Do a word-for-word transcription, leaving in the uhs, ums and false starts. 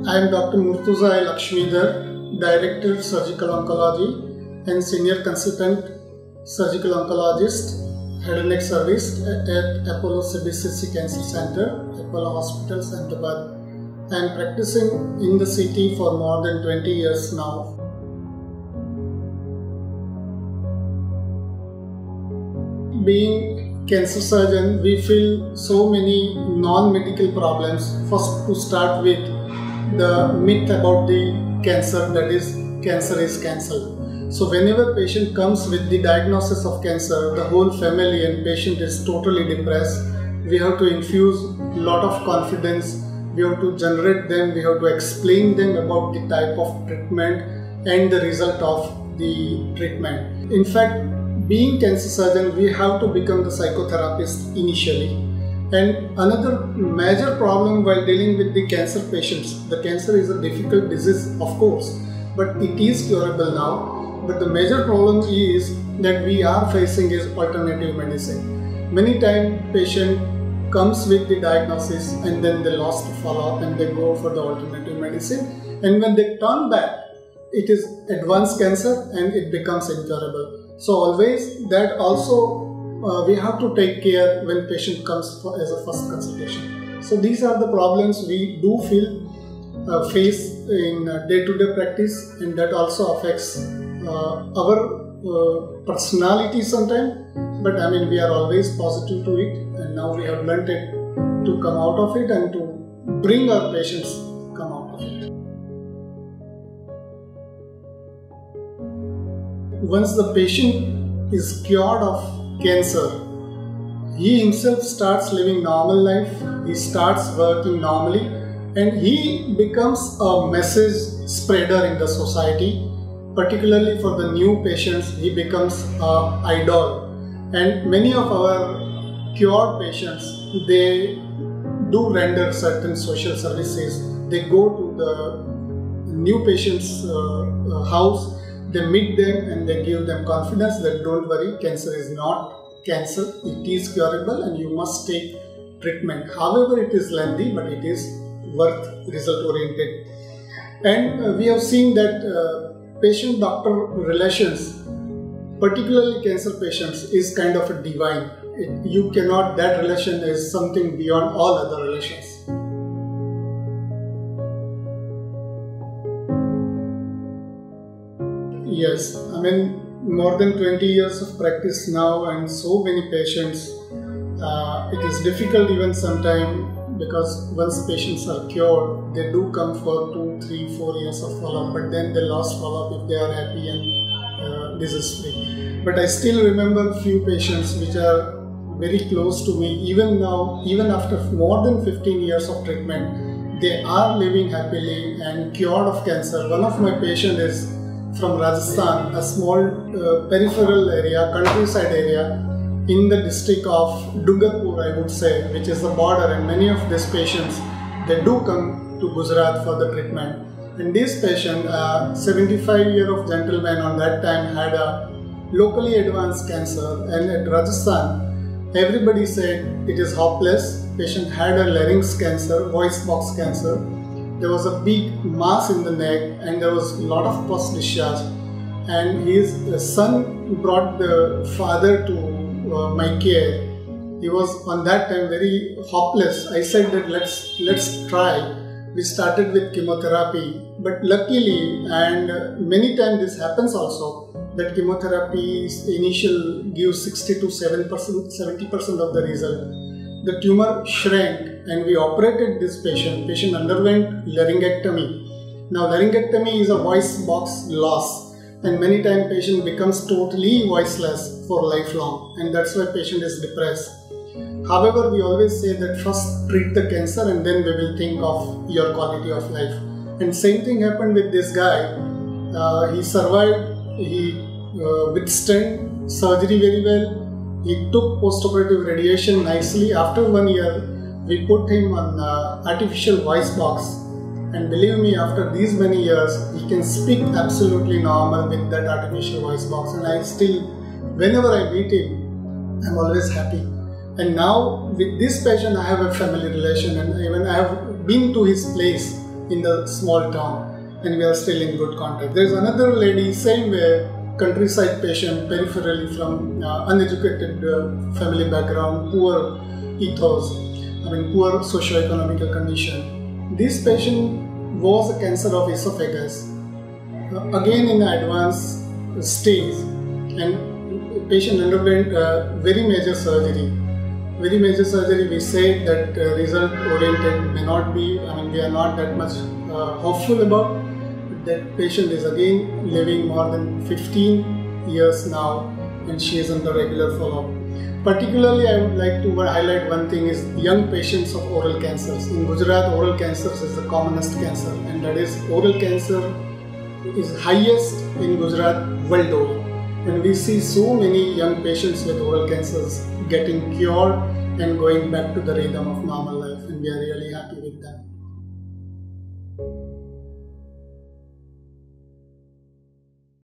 I am Doctor Murtuza Lakshmidhar, Director Surgical Oncology and Senior Consultant Surgical Oncologist, Head and Neck Service at Apollo C B C C Cancer Center, Apollo Hospital, Ahmedabad. I am practicing in the city for more than twenty years now. Being cancer surgeon, we feel so many non-medical problems. First, to start with, the myth about the cancer, that is, cancer is cancelled. So whenever patient comes with the diagnosis of cancer, the whole family and patient is totally depressed. We have to infuse a lot of confidence. We have to generate them. We have to explain them about the type of treatment and the result of the treatment. In fact, being cancer surgeon, we have to become the psychotherapist initially. And another major problem while dealing with the cancer patients, the cancer is a difficult disease, of course, but it is curable now. But the major problem is that we are facing is alternative medicine. Many times patient comes with the diagnosis and then they lost follow-up and they go for the alternative medicine. And when they turn back, it is advanced cancer and it becomes incurable. So always that also Uh, we have to take care when patient comes for, as a first consultation. So these are the problems we do feel uh, face in uh, day-to-day practice, and that also affects uh, our uh, personality sometimes. But I mean, we are always positive to it, and now we have learned it to come out of it and to bring our patients come out of it. Once the patient is cured of cancer, he himself starts living normal life, he starts working normally, and he becomes a message spreader in the society. Particularly for the new patients, he becomes an idol. And many of our cured patients, they do render certain social services. They go to the new patient's uh, house, they meet them and they give them confidence that don't worry, cancer is not cancer, it is curable and you must take treatment. However, it is lengthy, but it is worth result oriented. And uh, we have seen that uh, patient-doctor relations, particularly cancer patients, is kind of a divine. It, you cannot, that relation is something beyond all other relations. Yes, I mean, more than twenty years of practice now and so many patients, uh, it is difficult even sometimes, because once patients are cured, they do come for two, three, four years of follow-up, but then they lost follow-up if they are happy and uh, disease-free. But I still remember few patients which are very close to me, even now, even after more than fifteen years of treatment, they are living happily and cured of cancer. One of my patients is from Rajasthan, a small uh, peripheral area, countryside area in the district of Dungarpur, I would say, which is the border, and many of these patients, they do come to Gujarat for the treatment. And this patient, a seventy-five year old gentleman on that time, had a locally advanced cancer, and at Rajasthan, everybody said it is hopeless. Patient had a larynx cancer, voice box cancer. There was a big mass in the neck and there was a lot of pus discharge, and his son brought the father to uh, my care. He was on that time very hopeless. I said that let's let's try. We started with chemotherapy, but luckily, and many times this happens also, that chemotherapy initial gives sixty to seventy percent of the result. The tumor shrank and we operated this patient. Patient underwent laryngectomy. Now laryngectomy is a voice box loss, and many times patient becomes totally voiceless for lifelong, and that's why patient is depressed. However, we always say that first treat the cancer and then we will think of your quality of life. And same thing happened with this guy. Uh, he survived, he uh, withstood surgery very well. He took post-operative radiation nicely. After one year, we put him on uh, artificial voice box, and believe me, after these many years, he can speak absolutely normal with that artificial voice box. And I still, whenever I meet him, I'm always happy. And now with this patient, I have a family relation, and even I have been to his place in the small town, and we are still in good contact. There is another lady, same way, countryside patient, peripherally from uh, uneducated uh, family background, poor ethos, I mean poor socio-economical condition. This patient was a cancer of esophagus, uh, again in advanced stage, and patient underwent uh, very major surgery. Very major surgery, we say that uh, result oriented may not be, I mean we are not that much uh, hopeful about. That patient is again living more than fifteen years now, and she is under regular follow-up. Particularly, I would like to highlight one thing is young patients of oral cancers. In Gujarat, oral cancers is the commonest cancer, and that is oral cancer is highest in Gujarat world over. And we see so many young patients with oral cancers getting cured and going back to the rhythm of normal life, and we are really happy with that.